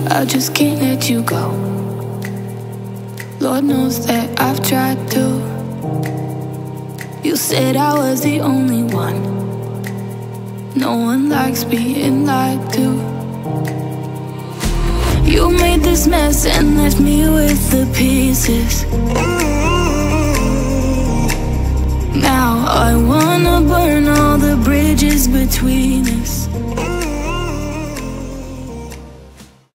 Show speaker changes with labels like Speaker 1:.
Speaker 1: I just can't let you go. Lord knows that I've tried to. You said I was the only one. No one likes being lied to. You made this mess and left me with the pieces. Now I wanna burn all the bridges between us.